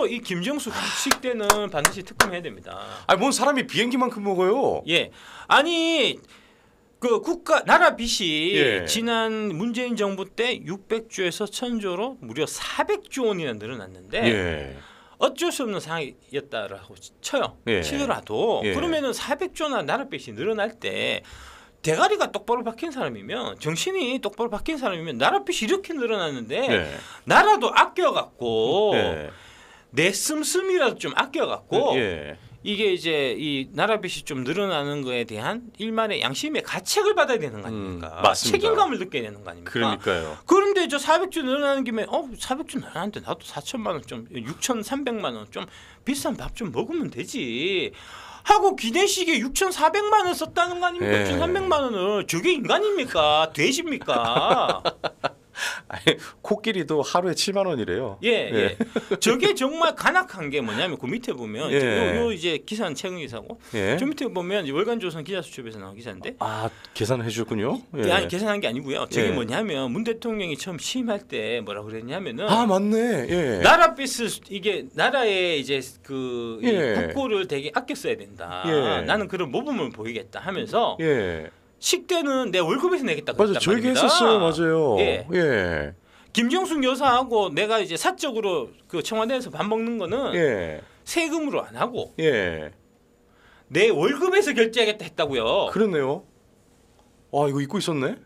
그래서 이 김정수 식대는 반드시 특검해야 됩니다. 아니 뭔 사람이 비행기만큼 먹어요? 예, 아니 그 나라 빚이 예. 지난 문재인 정부 때 600조에서 1000조로 무려 400조 원이나 늘어났는데 예. 어쩔 수 없는 상황이었다라고 쳐요. 예. 치더라도 예. 그러면은 400조나 나라 빚이 늘어날 때 대가리가 똑바로 박힌 사람이면 정신이 똑바로 박힌 사람이면 나라 빚이 이렇게 늘어났는데 예. 나라도 아껴갖고 예. 내 씀씀이라도 좀 아껴갖고 예. 이게 이제 이 나라 빚이 좀 늘어나는 거에 대한 일말의 양심의 가책을 받아야 되는 거 아닙니까? 맞습니다. 책임감을 느껴야 되는 거 아닙니까? 그러니까요. 그런데 저 400조 늘어나는 김에 400조 늘어나는데 나도 4천만 원 좀 6,300만 원 좀 비싼 밥 좀 먹으면 되지. 하고 기내식에 6,400만 원 썼다는 거 아닙니까? 예. 6,300만 원을 저게 인간입니까? 돼지입니까? 아니, 코끼리도 하루에 7만 원이래요. 예. 저게 정말 간악한 게 뭐냐면 그 밑에 보면 예. 요 이제 기사는 최근 기사고 예. 저 밑에 보면 월간조선 기자수첩에서 나온 기사인데 아 계산을 해주셨군요. 예. 아니 계산한 게 아니고요. 저게 예. 뭐냐면 문 대통령이 처음 취임할 때 뭐라 그랬냐면은 아 맞네. 예. 나라 빚을 이게 나라의 이제 그 예. 국고를 되게 아껴 써야 된다. 예. 나는 그런 모범을 보이겠다 하면서 예. 식대는 내 월급에서 내겠다고 맞아. 했단 저 얘기 말입니다. 했었어요. 맞아요. 예. 예. 김정숙 여사하고 내가 이제 사적으로 그 청와대에서 밥 먹는 거는 예. 세금으로 안 하고 예. 내 월급에서 결제하겠다 했다고요. 그러네요. 아 이거 잊고 있었네.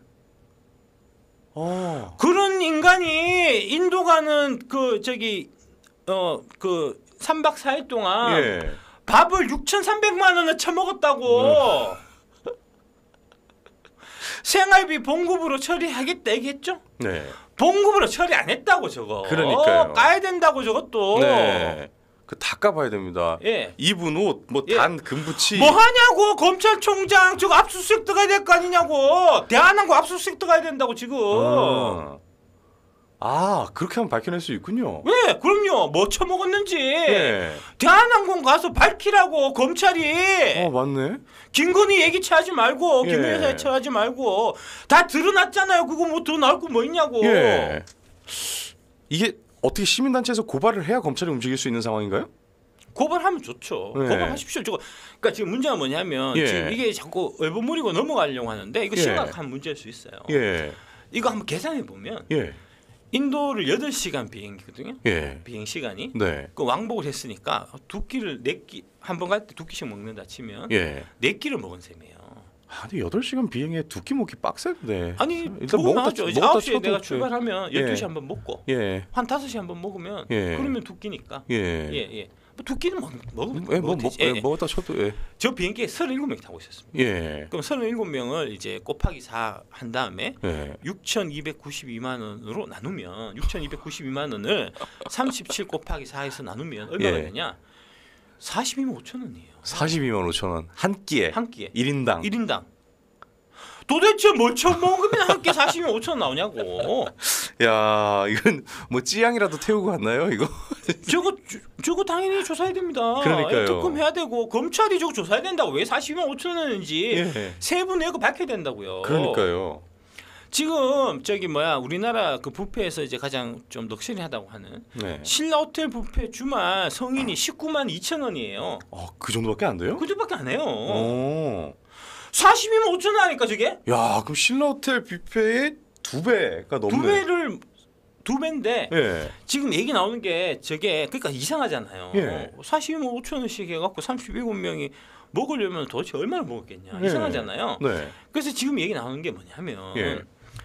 아. 그런 인간이 인도 가는 그 저기 그 3박 4일 동안 예. 밥을 6,300만 원을 처먹었다고. 생활비 봉급으로 처리하겠다 얘기했죠? 네. 봉급으로 처리 안 했다고 저거. 그러니까요. 까야 된다고 저것도. 네. 그 다 까봐야 됩니다. 예. 입은 옷, 뭐 예. 단 금붙이. 뭐 하냐고 검찰총장 저거 압수수색 들어가야 될 거 아니냐고. 대한항공 압수수색 들어가야 된다고 지금. 아 그렇게 하면 밝혀낼 수 있군요. 왜? 그럼요. 뭐 처먹었는지 예. 대한항공 가서 밝히라고 검찰이. 맞네. 김건희 얘기치 하지 말고 예. 김건희 여사 얘기하지 말고 다 드러났잖아요. 그거 뭐 더 나올 거 뭐 있냐고. 예. 이게 어떻게 시민단체에서 고발을 해야 검찰이 움직일 수 있는 상황인가요? 고발하면 좋죠. 예. 고발하십시오. 저거 그러니까 지금 문제가 뭐냐면 예. 지금 이게 자꾸 얼버무리고 넘어가려고 하는데 이거 예. 심각한 문제일 수 있어요. 예. 이거 한번 계산해 보면 예. 인도를 8시간 비행기거든요. 예. 비행 시간이. 네. 그 왕복을 했으니까 두 끼를 한 번 갈 때 두 끼씩 먹는다 치면 예. 4끼를 먹은 셈이에요. 근데 8시간 비행에 두 끼 먹기 빡센데. 아니 일단 먹으면 먹었다 하죠. 이제 먹었다 9시에 쳐도 내가 출발하면 예. 12시 한번 먹고 예. 한 5시 한번 먹으면 예. 그러면 두 끼니까. 예. 예. 뭐 두 끼는 먹으면 예, 먹었다 먹었다 쳐도 예. 저 비행기에 37명이 타고 있었습니다. 예. 그럼 37명을 이제 곱하기 4 한 다음에 예. 6,292만 원으로 나누면 6,292만 원을 37 곱하기 4에서 나누면 얼마가 예. 되냐? 42만 5천 원이에요. 42만 5천 원 한 끼에. 한 끼에. 1인당. 1인당. 도대체 뭘 처먹으면 한 끼 42만 5천 원 나오냐고. 야, 이건 뭐 찌양이라도 태우고 갔나요, 이거? 저거 당연히 조사해야 됩니다. 그러니까요. 특검해야 되고 검찰이 저거 조사해야 된다고. 왜 42만 5천 원인지 예. 세부 내고 밝혀야 된다고요. 그러니까요. 지금 저기 우리나라 그 뷔페에서 이제 가장 좀 럭셔리하다고 하는 네. 신라 호텔 뷔페 주말 성인이 19만 2천 원이에요. 그 정도밖에 안 돼요? 그 정도밖에 안 해요. 오. 42만 5천 원 하니까 저게 야, 그럼 신라 호텔 뷔페의 2배가 넘네. 두 배인데 예. 지금 얘기 나오는 게 저게 그러니까 이상하잖아요. 예. 42만 5천 원씩 해갖고 37명이 먹으려면 도대체 얼마나 먹었겠냐. 예. 이상하잖아요. 네. 그래서 지금 얘기 나오는 게 뭐냐면 예.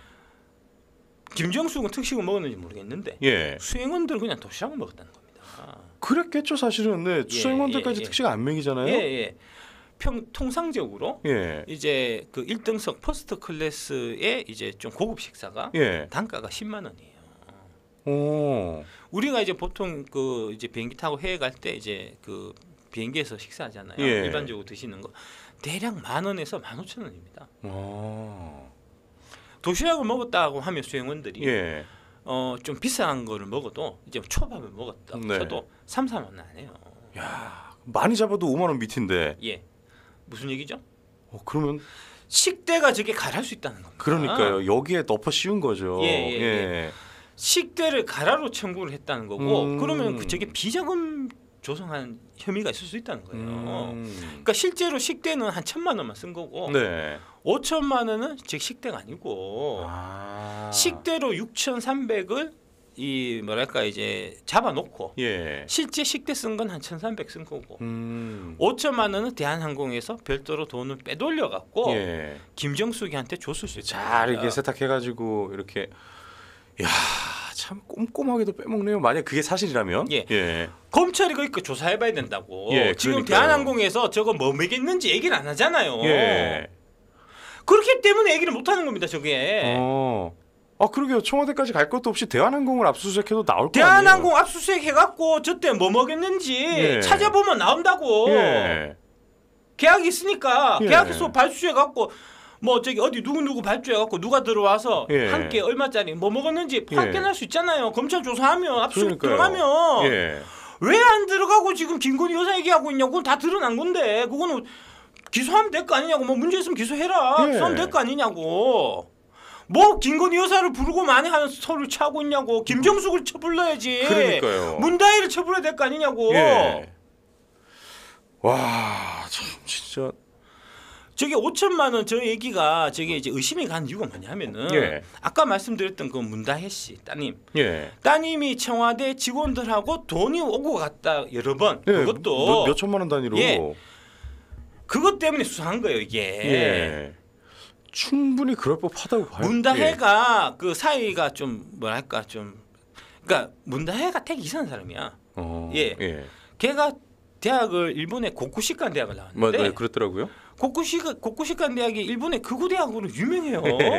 김정숙은 특식을 먹었는지 모르겠는데 예. 수행원들은 그냥 도시락을 먹었다는 겁니다. 그랬겠죠, 사실은. 네. 수행원들까지 예. 특식 안 먹이잖아요. 예. 통상적으로 예. 이제 그 1등석 퍼스트 클래스의 이제 좀 고급 식사가 예. 단가가 10만 원이에요. 오. 우리가 이제 보통 그 이제 비행기 타고 해외 갈 때 이제 그 비행기에서 식사하잖아요. 예. 일반적으로 드시는 거 대략 10,000원에서 15,000원입니다. 도시락을 먹었다고 하면 수행원들이 예. 좀 비싼 거를 먹어도 이제 초밥을 먹었다 네. 쳐도 3, 4만 원 안 해요. 야, 많이 잡아도 5만 원 밑인데. 예. 무슨 얘기죠? 그러면 식대가 저게 가할 수 있다는 겁니다. 그러니까요. 여기에 덮어 씌운 거죠. 예. 식대를 가라로 청구를 했다는 거고 그러면 저게 비자금 조성한 혐의가 있을 수 있다는 거예요. 그러니까 실제로 식대는 한 1,000만 원만 쓴 거고 네. 5천만 원은 즉 식대가 아니고 식대로 6,300을 이 뭐랄까 이제 잡아놓고 예. 실제 식대 쓴 건 한 1,300 쓴 거고 5천만 원은 대한항공에서 별도로 돈을 빼돌려 갖고 예. 김정숙이한테 줬을 수 있다. 잘 이렇게 세탁해가지고 이렇게 야 참 꼼꼼하게도 빼먹네요. 만약 그게 사실이라면 예. 예. 검찰이 그러니까 조사해봐야 된다고. 예, 지금 그러니까요. 대한항공에서 저거 뭐 먹였는지 얘기를 안 하잖아요. 예. 그렇기 때문에 얘기를 못 하는 겁니다. 저게. 아 그러게요. 청와대까지 갈 것도 없이 대한항공을 압수수색해도 나올 거 아니에요. 대한항공 압수수색 해갖고 저때 뭐 먹였는지 예. 찾아보면 나온다고. 예. 계약이 있으니까 예. 계약서 발주해갖고 뭐 저기 어디 누구 발주해갖고 누가 들어와서 예. 한 끼 얼마짜리 뭐 먹었는지 확인할 수 있잖아요. 검찰 조사하면 압수수색 들어가면 예. 왜 안 들어가고 지금 김건희 여사 얘기하고 있냐고. 그건 다 드러난 건데 그거는 기소하면 될 거 아니냐고. 뭐 문제 있으면 기소해라. 예. 기소하면 될 거 아니냐고. 뭐 김건희 여사를 부르고 많이 하는 소리를 차고 있냐고. 김정숙을 처불러야지. 그러니까요. 문다혜를 처불해야 될 거 아니냐고. 예. 와, 참 진짜. 저게 5천만 원 저 얘기가 저게 이제 의심이 간 이유가 뭐냐면은 예. 아까 말씀드렸던 그 문다혜 씨 따님. 예. 따님이 청와대 직원들하고 돈이 오고 갔다 여러 번. 예. 그것도 몇 천만 원 단위로. 예. 그것 때문에 수사한 거예요 이게. 예. 충분히 그럴 법하다고 봐요. 문다혜가 그 사이가 좀 뭐랄까 좀 그러니까 문다혜가 되게 이상한 사람이야. 예. 예. 걔가 대학을 일본의 고쿠시칸 대학을 나왔는데 네, 그렇더라고요. 고쿠시칸 대학이 일본의 극우 대학으로 유명해요.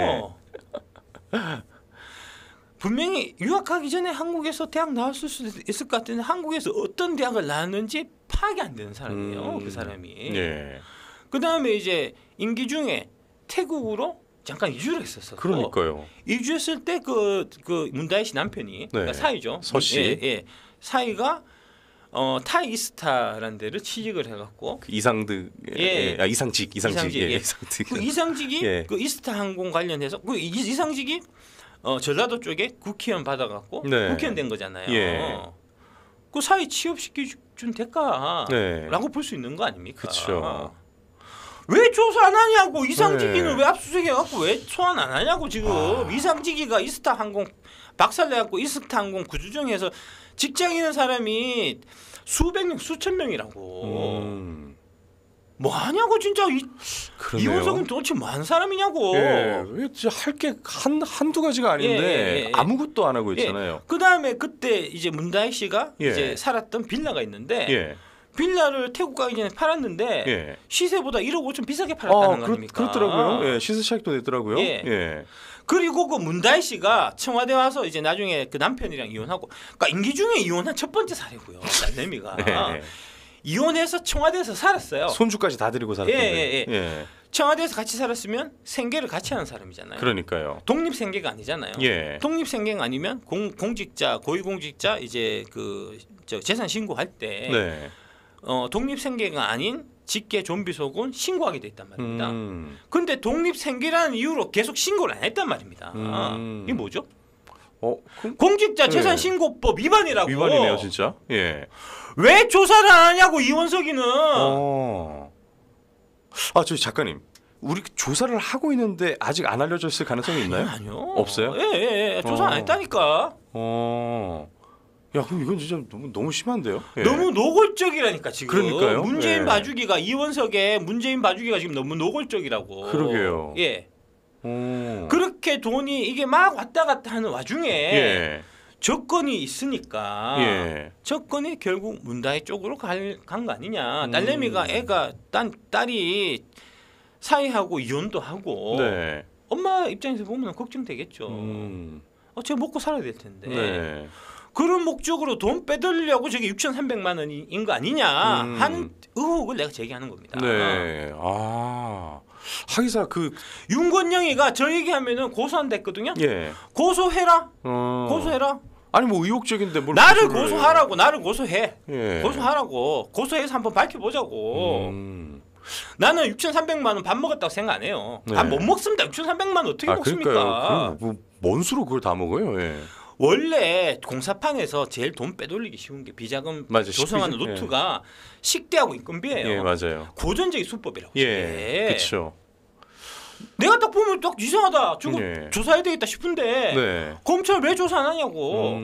분명히 유학하기 전에 한국에서 대학 나왔을 수도 있을 것 같은데 한국에서 어떤 대학을 나왔는지 파악이 안 되는 사람이에요. 그 사람이. 예. 그다음에 이제 임기 중에 태국으로 잠깐 이주를 했었어. 그러니까요. 이주했을 때 그 문다혜 씨 남편이 그러니까 사이죠. 서 씨. 예. 사이가 타이스타라는 데를 취직을 해갖고 그 이상득 예. 아, 이상직 예. 이상득. 그 이상직이 예. 그 이스타 항공 관련해서 그 이상직이 전라도 쪽에 국회의원 받아갖고 네. 국회의원 된 거잖아요. 예. 그 사이 취업시켜준 대가라고 네. 볼 수 있는 거 아닙니까? 그렇죠. 왜 조사 안 하냐고. 이상직이는 네. 왜 압수수색해갖고 왜 소환 안 하냐고 지금. 이상직이가 이스타 항공 박살내갖고 이스타 항공 구조정에서 직장 있는 사람이 수백 명 수천 명이라고. 뭐 하냐고 진짜. 그러네요. 이원석은 도대체 뭐 하는 사람이냐고. 예. 할게 한두 가지가 아닌데 예. 아무것도 안 하고 있잖아요. 그 다음에 그때 이제 문다혜 씨가 예. 이제 살았던 빌라가 있는데 예. 빌라를 태국 가기 전에 팔았는데 예. 시세보다 1억 5천 비싸게 팔았다는 거 아닙니까? 그렇더라고요. 예. 시세 차익도 냈더라고요. 예. 예. 그리고 그 문다혜 씨가 청와대 와서 이제 나중에 그 남편이랑 이혼하고, 그러니까 임기 중에 이혼한 첫 번째 사례고요. 딸내미가 예. 이혼해서 청와대에서 살았어요. 손주까지 다 드리고 살았던데. 예. 청와대에서 같이 살았으면 생계를 같이 하는 사람이잖아요. 그러니까요. 독립 생계가 아니잖아요. 예. 독립 생계가 아니면 공직자 고위공직자 이제 그 재산 신고할 때 네. 독립 생계가 아닌 직계 좀비 속은 신고하게 돼 있단 말입니다. 근데 독립 생계라는 이유로 계속 신고를 안 했단 말입니다. 이게 뭐죠? 공직자 재산 신고법 위반이라고. 위반이네요, 진짜. 예. 왜 조사를 안 하냐고 이원석이는. 저희 작가님, 우리 조사를 하고 있는데 아직 안 알려져 있을 가능성이 있나요? 아니요. 없어요? 예. 조사 안 했다니까. 야, 그럼 이건 진짜 너무 심한데요? 예. 너무 노골적이라니까 지금. 그러니까요. 문재인 예. 봐주기가 이원석의 문재인 봐주기가 지금 너무 노골적이라고. 그러게요. 예. 그렇게 돈이 이게 막 왔다 갔다 하는 와중에 예. 조건이 있으니까 예. 조건이 결국 문다혜 쪽으로 간 거 아니냐. 딸내미가 애가 딸이 사이하고 이혼도 하고 네. 엄마 입장에서 보면 걱정되겠죠. 제가 먹고 살아야 될 텐데. 네. 그런 목적으로 돈 빼돌리려고 저게 6,300만 원인 거 아니냐 하는 의혹을 내가 제기하는 겁니다. 네. 하기사 윤건영이가 저 얘기하면은 고소한댔거든요. 예. 고소해라. 고소해라. 아니 뭐 의혹적인데 뭘 나를 고소하라고. 나를 고소해. 예. 고소하라고. 고소해서 한번 밝혀보자고. 나는 6,300만 원 밥 먹었다고 생각 안 해요. 네. 밥 못 먹습니다. 6,300만 원 어떻게 먹습니까? 그러니까요. 뭔 수로 그걸 다 먹어요? 예. 원래 공사판에서 제일 돈 빼돌리기 쉬운 게 비자금 맞아, 조성하는 식비- 루트가 식대하고 인건비예요. 예, 맞아요. 고전적인 수법이라고. 예, 그렇죠. 내가 딱 보면 딱 이상하다. 저거 예. 조사해야 되겠다 싶은데 네. 검찰 왜 조사 안 하냐고.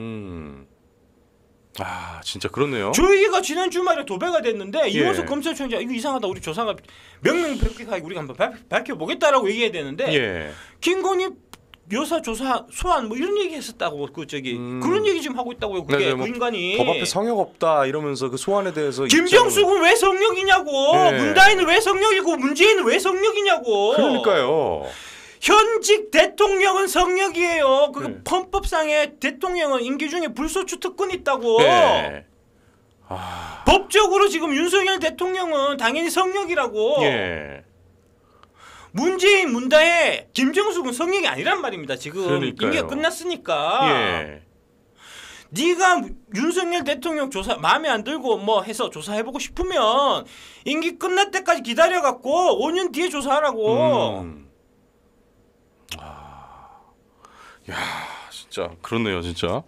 아, 진짜 그렇네요. 저 얘기가 지난 주말에 도배가 됐는데 이원석 예. 검찰총장 이거 이상하다. 우리 조사가 명명백백하게 우리가 한번 밝혀보겠다라고 얘기해야 되는데 예. 김건희 여사 조사 소환 뭐 이런 얘기 했었다고 그 저기 그런 얘기 지금 하고 있다고요. 그게 맞아요. 그 뭐 인간이 법 앞에 성역 없다 이러면서 그 소환에 대해서 김정숙은 왜 성역이냐고. 예. 문다인은 왜 성역이고 문재인은 왜 성역이냐고. 그러니까요. 현직 대통령은 성역이에요. 그 네. 헌법상에 대통령은 임기 중에 불소추 특권이 있다고. 예. 법적으로 지금 윤석열 대통령은 당연히 성역이라고. 예. 문재인, 문다혜, 김정숙은 성역이 아니란 말입니다. 지금 그러니까요. 임기가 끝났으니까. 예. 네가 윤석열 대통령 조사 마음에 안 들고 뭐 해서 조사해보고 싶으면 임기 끝날 때까지 기다려갖고 5년 뒤에 조사하라고. 야, 진짜 그렇네요, 진짜.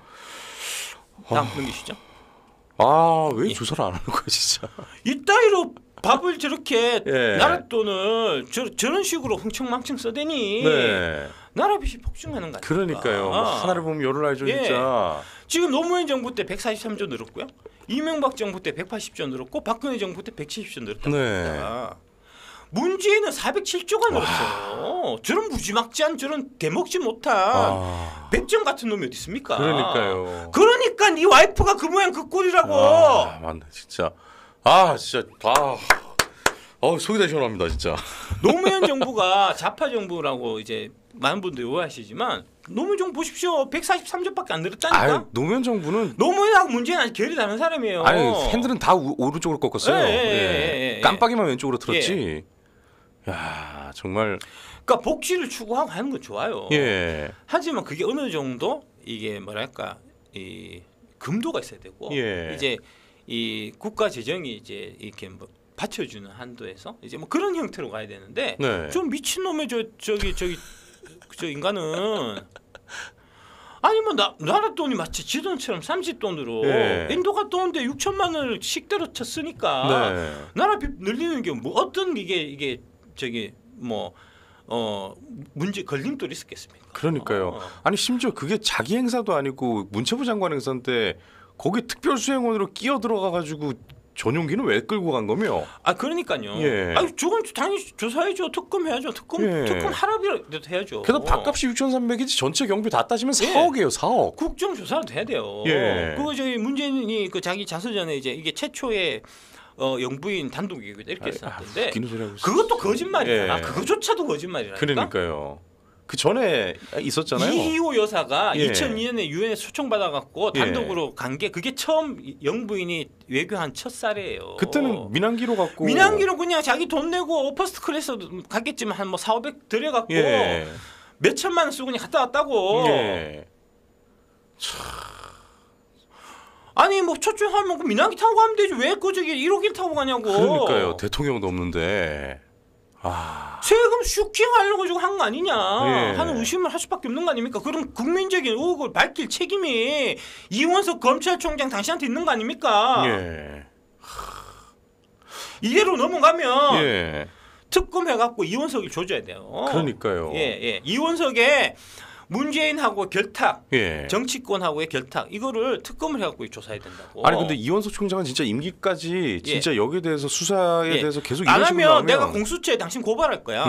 다음 넘기시죠. 아, 왜 조사를 안 하는 거야, 진짜. 이따위로 밥을 저렇게 예. 나라 돈을 저런 식으로 흥청망청 써대니 네. 나라 빚이 폭증하는 거 아닙니까? 그러니까요. 뭐 하나를 보면 열을 알죠, 예. 진짜. 지금 노무현 정부 때 143조 늘었고요. 이명박 정부 때 180조 늘었고 박근혜 정부 때 170조 늘었다고 네. 합니다. 문재인은 407조가 늘었어요. 저런 무지막지한 저런 대먹지 못한 백정 같은 놈이 어디 있습니까? 그러니까요. 그러니까 네 와이프가 그 모양 그 꼴이라고. 맞네, 진짜. 진짜. 속이 다 시원합니다, 진짜. 노무현 정부가 좌파 정부라고 이제 많은 분들이 오해하시지만 노무현 정부 보십시오. 143조밖에 안 늘었다니까. 노무현 정부는 노무현하고 문재인은 아직 결이 다른 사람이에요. 핸들은 다 오른쪽으로 꺾었어요. 예. 깜빡이만 왼쪽으로 틀었지. 야, 정말. 그러니까 복지를 추구하고 하는 건 좋아요. 예. 하지만 그게 어느 정도 이게 뭐랄까 이 금도가 있어야 되고 예. 이제 이 국가 재정이 이제 이렇게 뭐 받쳐주는 한도에서 이제 뭐 그런 형태로 가야 되는데 네. 좀 미친 놈의 저 인간은 아니 뭐 나라 돈이 마치 지 돈처럼 삼십돈으로 예. 인도가 돈인데 6천만 원을 식대로 쳤으니까 네. 나라 빚 늘리는 게 뭐 어떤 이게 저기 뭐 문제 걸림돌이 있었겠습니까? 그러니까요. 아니 심지어 그게 자기 행사도 아니고 문체부 장관 행사인데 거기 특별수행원으로 끼어 들어가 가지고 전용기는 왜 끌고 간 거며? 그러니까요. 예. 저건 당연히 조사해줘. 특검해야죠. 특검 하라비라도 해야죠. 그래도 밥값이 6,300이지 전체 경비 다 따지면 예. 4억이에요. 4억. 국정조사도 해야 돼요. 예. 그거 저희 문재인이 그 자기 자서전에 이제 이게 최초의 영부인 단독이다 이렇게 썼는데 웃기는 소리 하고 있어. 그것도 거짓말이야. 예. 그거조차도 거짓말이라니까. 그러니까요. 그 전에 있었잖아요. 이희호 여사가 예. 2002년에 유엔에 초청받아갖고 예. 단독으로 간 게 그게 처음 영부인이 외교한 첫 사례예요. 그때는 민항기로 갖고 민항기로 그냥 자기 돈 내고 퍼스트 클래스 갔겠지만 한 뭐 4,500 들여갖고 예. 몇 천만 원 쓰고 그냥 갔다 왔다고. 예. 아니 뭐 초청하면 그 민항기 타고 가면 되지 왜 그 저기 1호기를 타고 가냐고. 그러니까요. 대통령도 없는데. 세금 슈킹하려고 지금 한 거 아니냐 예. 하는 의심을 할 수밖에 없는 거 아닙니까? 그럼 국민적인 의혹을 밝힐 책임이 이원석 검찰총장 당신한테 있는 거 아닙니까? 예. 이대로 넘어가면 예. 특검해갖고 이원석을 조져야 돼요. 그러니까요. 예. 이원석의 문재인하고 결탁, 예. 정치권하고의 결탁 이거를 특검을 해갖고 조사해야 된다고. 아니 근데 이원석 총장은 진짜 임기까지 진짜 여기에 대해서 수사에 예. 대해서 계속 안 이런 식으로 하면 나오면 내가 공수처에 당신 고발할 거야.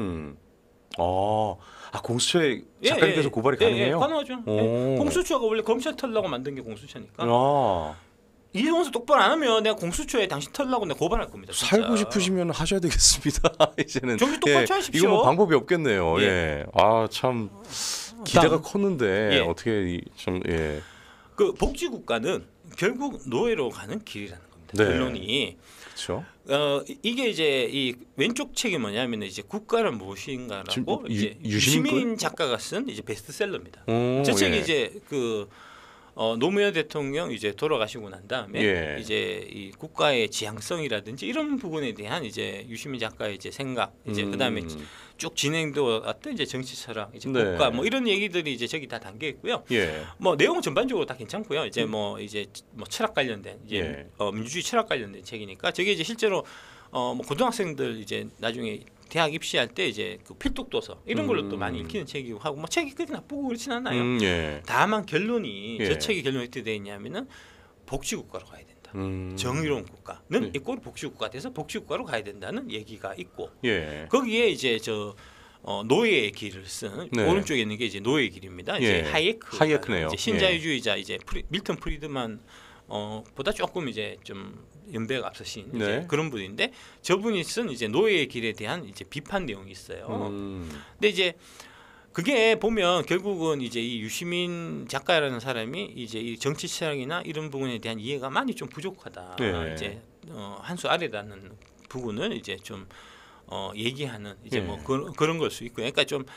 공수처에 작가님께서 고발이 가능해요? 예, 가능하죠. 예. 공수처가 원래 검찰 털라고 만든 게 공수처니까. 이원석 똑바로 안 하면 내가 공수처에 당신 털라고 내가 고발할 겁니다. 진짜. 살고 싶으시면 하셔야 되겠습니다. 이제는 정신 똑바로 차리십시오. 이거 뭐 방법이 없겠네요. 예. 예. 참 기대가 컸는데 어떻게 좀 예. 그 복지 국가는 결국 노예로 가는 길이라는 겁니다. 네. 결론이. 그렇죠. 이게 이제 이 왼쪽 책이 뭐냐면 이제 국가는 무엇인가라고 지금 이제 유시민 유시민 작가가 쓴 이제 베스트셀러입니다. 오, 저 책이 예. 이제 그 노무현 대통령 이제 돌아가시고 난 다음에 예. 이제 이 국가의 지향성이라든지 이런 부분에 대한 이제 유시민 작가의 이제 생각 이제 그다음에 쭉 진행돼 왔던 이제 정치 철학 이제 네. 국가 뭐 이런 얘기들이 이제 저기 다 담겨 있고요. 예. 뭐 내용은 전반적으로 다 괜찮고요. 이제 뭐 철학 관련된 이제 예. 민주주의 철학 관련된 책이니까 저게 이제 실제로 뭐 고등학생들 이제 나중에 대학 입시할 때 이제 그 필독 도서 이런 걸로 또 많이 읽히는 책이고 하고 뭐 책이 그렇게 나쁘고 그렇진 않아요. 예. 다만 결론이 예. 저 책의 결론이 어떻게 되어 있냐면은 복지국가로 가야 된다. 정의로운 국가는 이꼴 복지국가 돼서 복지국가로 가야 된다는 얘기가 있고 예. 거기에 이제 노예의 길을 쓴 네. 오른쪽에 있는 게 이제 노예의 길입니다. 이제 예. 하이에크네요. 예. 신자유주의자 이제 밀턴 프리드만 보다 조금 이제 좀 연배가 앞서신 네. 이제 그런 분인데 저분이 쓴 이제 노예의 길에 대한 이제 비판 내용이 있어요. 근데 이제 그게 보면 결국은 이제 이 유시민 작가라는 사람이 이제 이 정치 철학이나 이런 부분에 대한 이해가 많이 좀 부족하다. 네. 이제 한 수 아래라는 부분을 이제 좀 얘기하는 이제 뭐 그런 걸 수 있고요. 그러니까 좀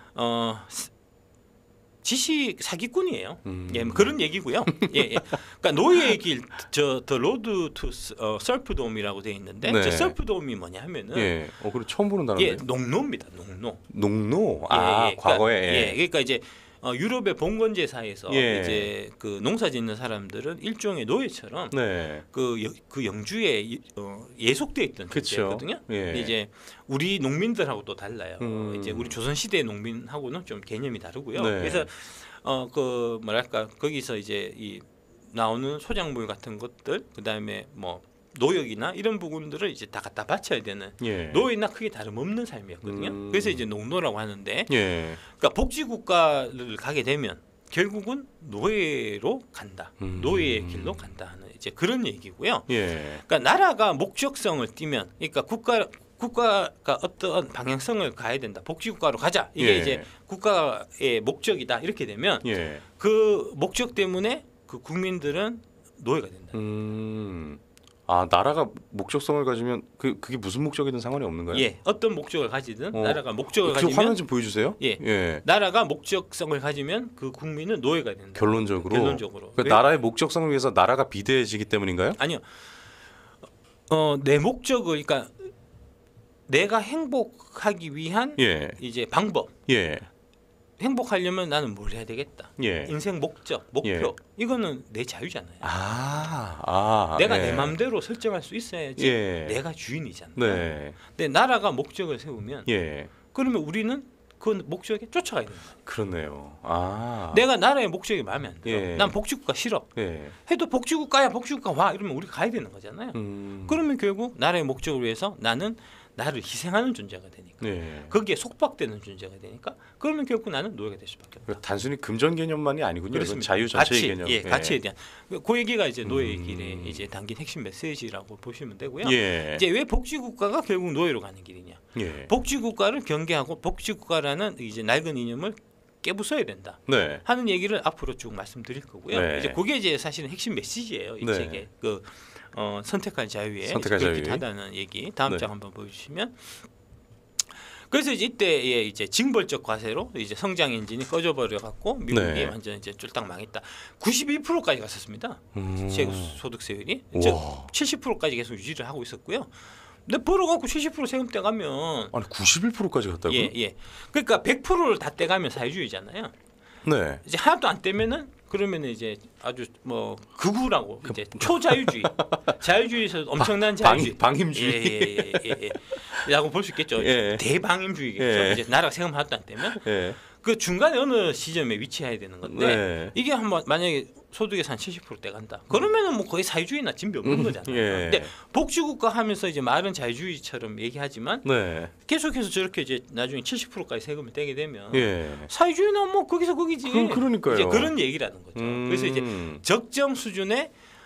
지식 사기꾼이에요. 예, 뭐 그런 얘기고요. 예, 예. 그러니까 노예의 길, The Road to Self-Dome이라고 되어 있는데, 네. 저 Self-Dome이 뭐냐면은, 예. 그리고 처음 보는 단어인데. 예, 농노입니다. 농노. 농노. 예, 아, 예. 과거에. 그러니까, 예. 그러니까 이제 유럽의 봉건제 사회에서 예. 이제 그 농사짓는 사람들은 일종의 노예처럼 네. 그 영주에 예속돼 있던 그쵸. 존재거든요. 예. 근데 이제 우리 농민들하고 또 달라요. 음. 이제 우리 조선 시대 농민하고는 좀 개념이 다르고요. 네. 그래서 그 뭐랄까 거기서 이제 이 나오는 소작물 같은 것들, 그다음에 뭐 노역이나 이런 부분들을 이제 다 갖다 바쳐야 되는 예. 노예나 크게 다름없는 삶이었거든요. 그래서 이제 농노라고 하는데, 예. 그러니까 복지국가를 가게 되면 결국은 노예로 간다. 노예의 길로 간다 하는 이제 그런 얘기고요. 예. 그러니까 나라가 목적성을 띠면, 그러니까 국가가 어떤 방향성을 가야 된다. 복지국가로 가자. 이게 예. 이제 국가의 목적이다. 이렇게 되면 예. 그 목적 때문에 그 국민들은 노예가 된다. 아, 나라가 목적성을 가지면 그게 무슨 목적이든 상관이 없는가요? 예, 어떤 목적을 가지든 나라가 목적을 그 가지면 화면 좀 보여주세요. 예. 예. 나라가 목적성을 가지면 그 국민은 노예가 된다. 결론적으로. 결론적으로. 그러니까 나라의 목적성을 위해서 나라가 비대해지기 때문인가요? 아니요. 내 목적을, 그러니까 내가 행복하기 위한 예. 이제 방법. 예. 행복하려면 나는 뭘 해야 되겠다. 예. 인생 목적, 목표. 예. 이거는 내 자유잖아요. 내가 내가 내 마음대로 설정할 수 있어야지. 예. 내가 주인이잖아. 네. 근데 나라가 목적을 세우면 예. 그러면 우리는 그 목적에 쫓아가야 된다. 그렇네요. 내가 나라의 목적이 마음에 안 들어. 예. 난 복지국가 싫어. 예. 해도 복지국가야, 복지국가 와 이러면 우리가 가야 되는 거잖아요. 그러면 결국 나라의 목적을 위해서 나는 나를 희생하는 존재가 되니까, 예. 거기에 속박되는 존재가 되니까, 그러면 결국 나는 노예가 될 수밖에 없다. 단순히 금전 개념만이 아니군요. 이건 그렇습니다. 자유 전체의 가치, 개념. 예, 가치에 대한 그 얘기가 이제 노예의 길에 이제 담긴 핵심 메시지라고 보시면 되고요. 예. 이제 왜 복지국가가 결국 노예로 가는 길이냐? 예. 복지국가를 경계하고 복지국가라는 이제 낡은 이념을 깨부숴야 된다 네. 하는 얘기를 앞으로 쭉 말씀드릴 거고요. 네. 이제 그게 이제 사실은 핵심 메시지예요. 이 네. 책의 그 선택할 자유에 선택할 자유. 하다는 얘기. 다음 네. 장 한번 보여주시면. 그래서 이제 이때에 이제 징벌적 과세로 이제 성장 엔진이 꺼져버려 갖고 미국이 네. 완전 이제 쫄딱 망했다. 91%까지 갔었습니다. 소득세율이 우와. 즉 70%까지 계속 유지를 하고 있었고요. 근데 벌어갖고 70% 세금 떼가면 아니 91%까지 갔다고요? 예. 그러니까 100%를 다 떼가면 사회주의잖아요. 네. 이제 하나도 안 떼면은 그러면 이제 아주 뭐 극우라고 이제 초자유주의, 자유주의에서 엄청난 자유주의, 방임주의. 라고 볼 수 있겠죠. 예. 대방임주의겠죠. 예. 이제 나라가 세금 하나도 안 떼면 예. 그 중간에 어느 시점에 위치해야 되는 건데 네. 이게 이게 한번 만약에 소득에서 한 70% 떼간다. 그러면은 뭐 거의 사회주의나 진배 없는 거잖아요. 예. 근데 복지국가 하면서 이제 말은 자유주의처럼 얘기하지만 네. 계속해서 저렇게 이제 나중에 70%까지 세금을 떼게 되면 예. 사회주의는 뭐 거기서 거기지. 그러니까요. 이제 그런 얘기라는 거죠. 그래서 이제 적정 수준의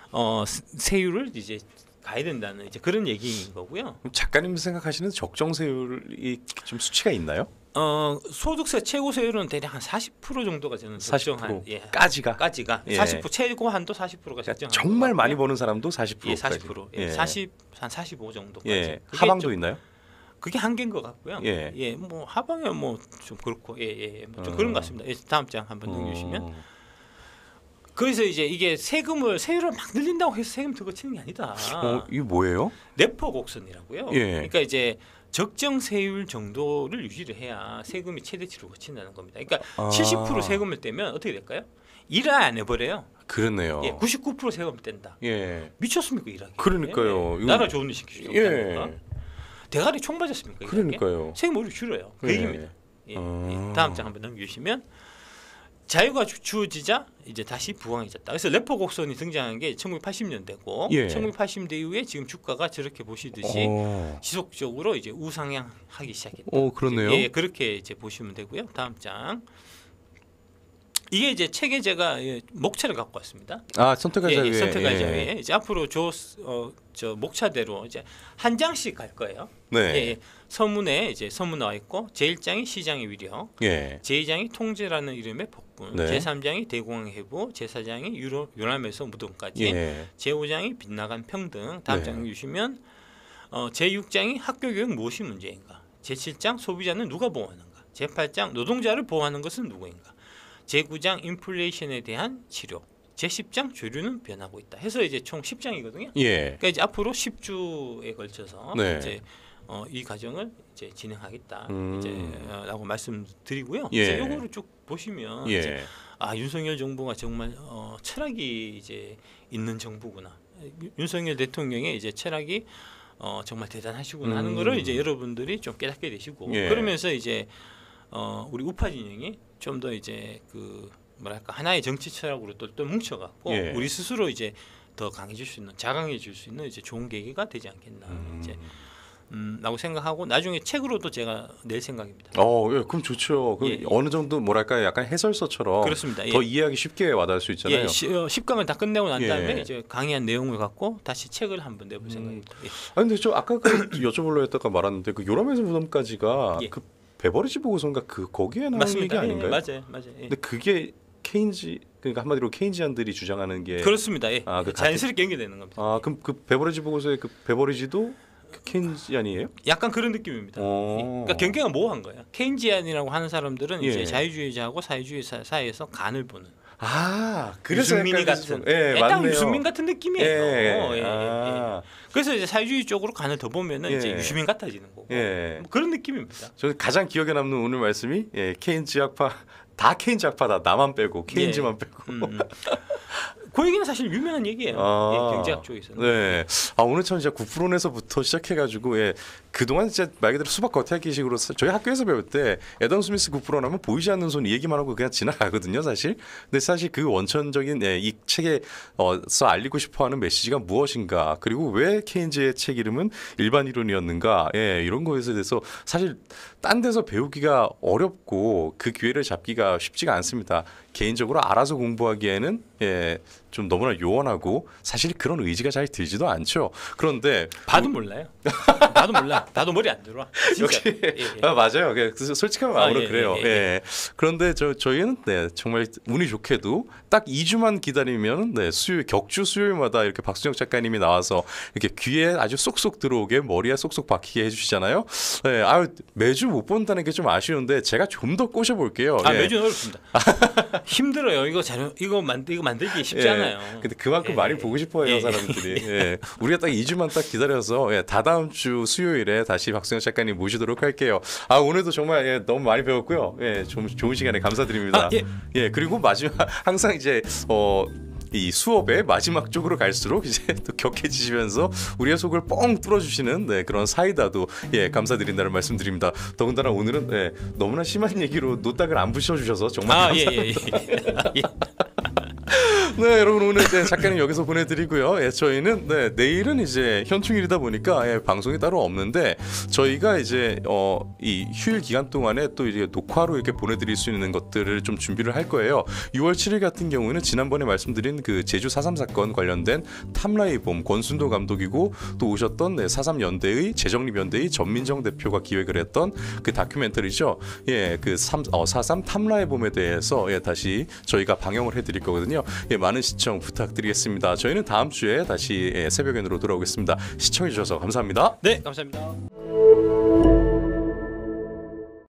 세율을 이제 가야 된다는 이제 그런 얘기인 거고요. 작가님 생각하시는 적정세율이 좀 수치가 있나요? 소득세 최고 세율은 대략 한 40% 정도가 저는 40%? 적정한 까지가 예. 40% 최고 한도 40%가 적정한 정말 것 많이 같고요. 버는 사람도 40%까지. 예, 40%. 예. 예. 한 45 정도까지. 예. 그게 하방도 좀, 있나요? 그게 한계인 것 같고요. 예. 뭐 하방에 뭐 좀 그렇고 뭐 좀 그런 것 같습니다. 예, 다음 장 한번 넘겨주시면. 그래서 이제 이게 세율을 막 늘린다고 해서 세금 더 거치는 게 아니다. 이게 뭐예요? 내포 곡선이라고요. 예. 그러니까 이제 적정 세율 정도를 유지를 해야 세금이 최대치로 거친다는 겁니다. 그러니까 70% 세금을 떼면 어떻게 될까요? 일을 안 해버려요. 그러네요. 예, 99% 세금을 뗀다. 예. 미쳤습니까 일하기? 그러니까요. 예. 나라 좋은 일 시키죠. 예. 대가리 총 맞았습니까? 그러니까요. 세금 오히려 줄여요. 그 예. 얘기입니다. 예. 다음 장 한번 넘겨주시면 자유가 주어지자 이제 다시 부강해졌다. 그래서 레포 곡선이 등장한 게 1980년대고 예. 1980년대 이후에 지금 주가가 저렇게 보시듯이 지속적으로 이제 우상향하기 시작했다. 그렇네요. 예, 그렇게 이제 보시면 되고요. 다음 장. 이게 이제 책에 제가 목차를 갖고 왔습니다. 선택할 자유에. 선택할 자유에 이제 앞으로 저 목차대로 이제 한 장씩 갈 거예요. 네. 예, 서문에 이제 서문 나와 있고 제1장이 시장의 위력, 예. 제2장이 통제라는 이름의 복분, 네. 제3장이 대공황 해부, 제4장이 요람에서 무덤까지, 예. 제5장이 빗나간 평등. 다음 네. 장 주시면 제6장이 학교 교육 무엇이 문제인가, 제7장 소비자는 누가 보호하는가, 제8장 노동자를 보호하는 것은 누구인가, 제9장 인플레이션에 대한 치료, 제10장 조류는 변하고 있다. 해서 이제 총 10장이거든요. 예. 그러니까 이제 앞으로 10주에 걸쳐서 네. 이제 이 과정을 이제 진행하겠다. 라고 말씀드리고요. 예. 이제 요거를 쭉 보시면 예. 이제 윤석열 정부가 정말 철학이 이제 있는 정부구나. 윤석열 대통령의 이제 철학이 정말 대단하시구나 하는 거를 이제 여러분들이 좀 깨닫게 되시고 예. 그러면서 이제 우리 우파 진영이 좀 더 이제 그 뭐랄까 하나의 정치 철학으로 또 뭉쳐갖고 예. 우리 스스로 이제 더 강해질 수 있는, 자강해질 수 있는 이제 좋은 계기가 되지 않겠나 이제 라고 생각하고 나중에 책으로도 제가 낼 생각입니다. 예, 그럼 좋죠. 예. 어느 정도 뭐랄까 약간 해설서처럼 그렇습니다. 더 이해하기 쉽게 와닿을 수 있잖아요. 예, 10강을 다 끝내고 난 예. 다음에 이제 강의한 내용을 갖고 다시 책을 한번 내볼 생각입니다. 예. 근데 저 아까 여쭤보려 했다가 말았는데 그 요람에서 무덤까지가 예. 그 베버리지 보고서인가 거기에 나오는 맞습니다. 얘기 아닌가요? 맞아요. 예. 근데 그게 케인즈, 그러니까 한마디로 케인지안들이 주장하는 게 그렇습니다. 예. 그 자연스럽게 연결되는 겁니다. 그럼 그 베버리지 보고서의 그 베버리지도 그 케인지안이에요? 약간 그런 느낌입니다. 그러니까 경계가 모호한 거예요. 케인지안이라고 하는 사람들은 예. 이제 자유주의자하고 사회주의자 사이에서 간을 보는. 그래서 유승민이 약간 같은, 딱 딱 유승민 같은 느낌이에요. 예. 그래서 이제 사회주의 쪽으로 간을 더 보면은 예. 이제 유승민 같아지는 거고. 예. 뭐 그런 느낌입니다. 저는 가장 기억에 남는 오늘 말씀이 케인지 학파 다 케인지 학파다. 나만 빼고 케인지만 빼고. 그 얘기는 사실 유명한 얘기예요. 경제학 쪽에서는. 네. 오늘 참 진짜 구프론에서부터 시작해가지고 그동안 진짜 말 그대로 수박 겉핥기식으로 저희 학교에서 배울 때 애덤 스미스 구프론 하면 보이지 않는 손 이 얘기만 하고 그냥 지나가거든요, 사실. 근데 사실 그 원천적인 이 책에서 알리고 싶어하는 메시지가 무엇인가, 그리고 왜 케인즈의 책 이름은 일반 이론이었는가, 이런 거에 대해서 사실 딴 데서 배우기가 어렵고 그 기회를 잡기가 쉽지가 않습니다. 개인적으로 알아서 공부하기에는 좀 너무나 요원하고 사실 그런 의지가 잘 들지도 않죠. 그런데 봐도 몰라요. 나도 몰라. 나도 머리 안 들어와. 역시 맞아요. 그래서 솔직한 마음으로 그래요. 그런데 저희는 정말 운이 좋게도 딱 2주만 기다리면 격주 수요일마다 이렇게 박순혁 작가님이 나와서 이렇게 귀에 아주 쏙쏙 들어오게 머리에 쏙쏙 박히게 해주시잖아요. 매주 못 본다는 게 좀 아쉬운데 제가 좀 더 꼬셔볼게요. 매주 어렵습니다. 힘들어요. 이거 만들기 쉽지 않아요. 근데 그만큼 많이 보고 싶어해요, 사람들이. 우리가 딱 2주만 딱 기다려서 다다음 주 수요일에 다시 박순혁 작가님 모시도록 할게요. 오늘도 정말 너무 많이 배웠고요. 좋은 시간에 감사드립니다. 그리고 마지막 항상 이제 이 수업의 마지막 쪽으로 갈수록 이제 또 격해지시면서 우리의 속을 뻥 뚫어주시는 그런 사이다도 감사드린다는 말씀드립니다. 더군다나 오늘은 너무나 심한 얘기로 노딱을 안 부셔주셔서 정말 감사합니다. 네, 여러분 오늘 작가님 여기서 보내드리고요. 저희는 내일은 이제 현충일이다 보니까 방송이 따로 없는데 저희가 이제 이 휴일 기간 동안에 또 이제 녹화로 이렇게 보내드릴 수 있는 것들을 좀 준비를 할 거예요. 6월 7일 같은 경우에는 지난번에 말씀드린 그 제주 4.3 사건 관련된 탐라의 봄, 권순도 감독이고 또 오셨던 4.3 연대의 재정립 연대의 전민정 대표가 기획을 했던 그 다큐멘터리죠. 그 4.3 탐라의 봄에 대해서 다시 저희가 방영을 해드릴 거거든요. 많은 시청 부탁드리겠습니다. 저희는 다음 주에 다시 새벽엔으로 돌아오겠습니다. 시청해주셔서 감사합니다. 네, 감사합니다.